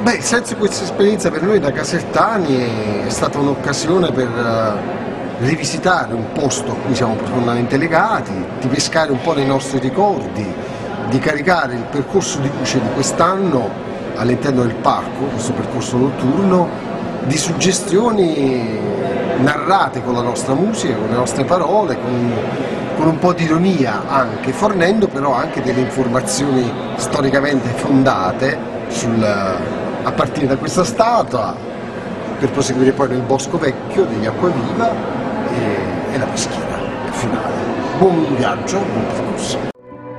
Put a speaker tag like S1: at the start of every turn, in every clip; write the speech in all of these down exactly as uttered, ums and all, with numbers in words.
S1: Beh, il senso di questa esperienza per noi da casertani è stata un'occasione per uh, rivisitare un posto a cui siamo profondamente legati, di pescare un po' nei nostri ricordi, di caricare il percorso di luce di quest'anno all'interno del parco, questo percorso notturno, di suggestioni narrate con la nostra musica, con le nostre parole, con, con un po' di ironia anche, fornendo però anche delle informazioni storicamente fondate sul, a partire da questa statua, per proseguire poi nel Bosco Vecchio degli Acquaviva e, e la peschiera finale. Buon viaggio, buon percorso.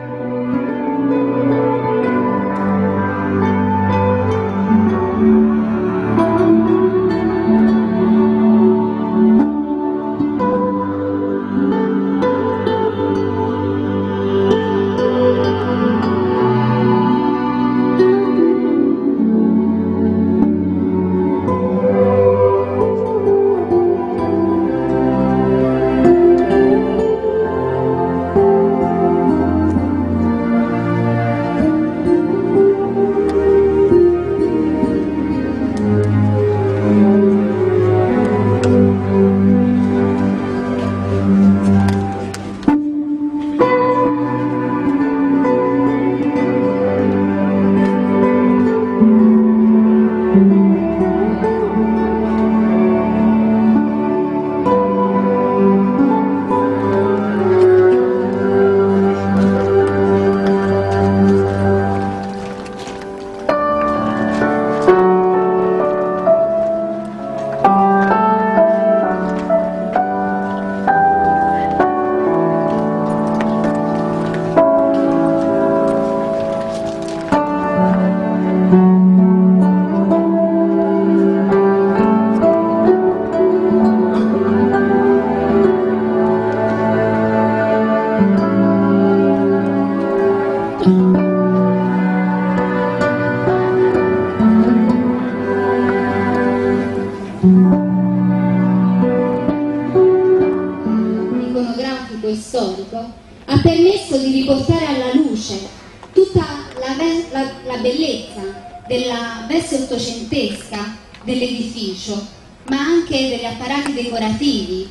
S2: Iconografico e storico ha permesso di riportare alla luce tutta la, la, la bellezza della veste ottocentesca dell'edificio, ma anche degli apparati decorativi,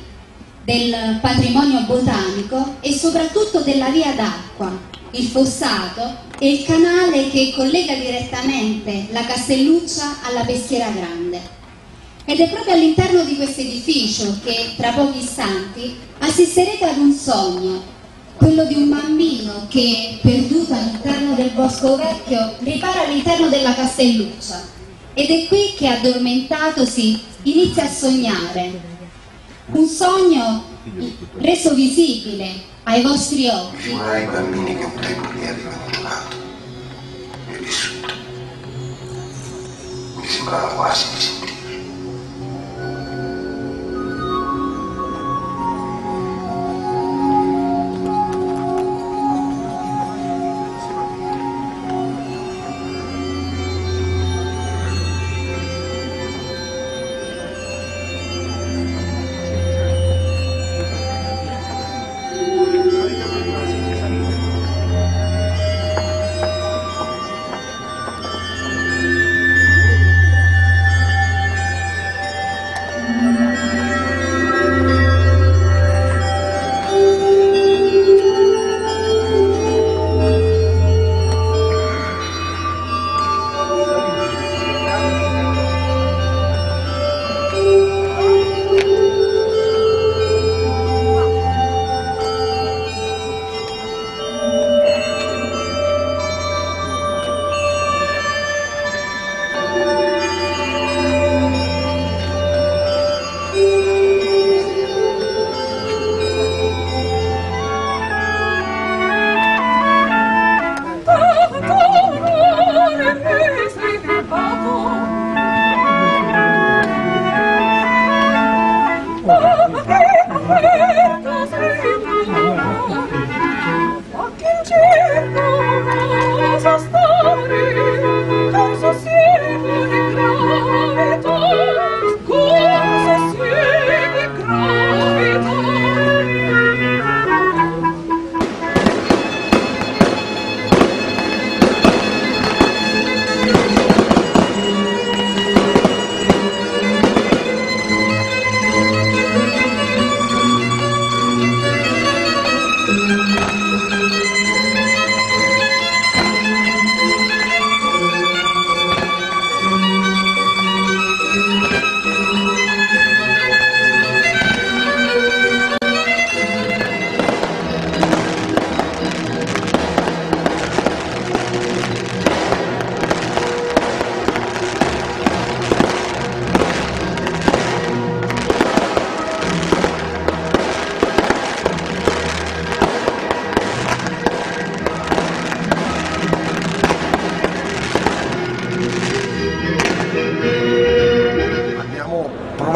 S2: del patrimonio botanico e soprattutto della via d'acqua, il fossato e il canale che collega direttamente la Castelluccia alla Peschiera Grande. Ed è proprio all'interno di questo edificio che tra pochi istanti assisterete ad un sogno, quello di un bambino che, perduto all'interno del Bosco Vecchio, ripara all'interno della Castelluccia. Ed è qui che, addormentatosi, inizia a sognare. Un sogno reso visibile ai vostri occhi.
S3: Figurai i bambini che un tempo lì avevano giocato e vissuto. Mi sembrava quasi di sentirli.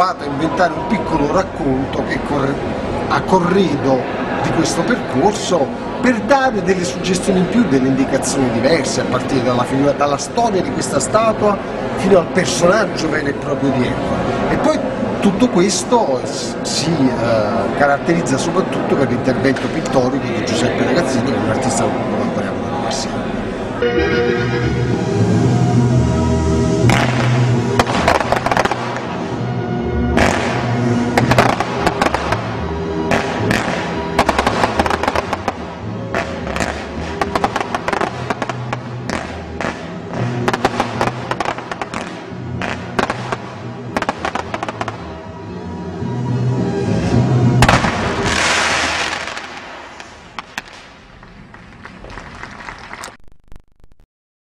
S1: provato a inventare un piccolo racconto che a corredo di questo percorso, per dare delle suggestioni in più, delle indicazioni diverse, a partire dalla, figura, dalla storia di questa statua fino al personaggio vero e proprio dietro. E poi tutto questo si eh, caratterizza soprattutto per l'intervento pittorico di Giuseppe Ragazzini, che è un artista con cui collaboriamo da Marsiano.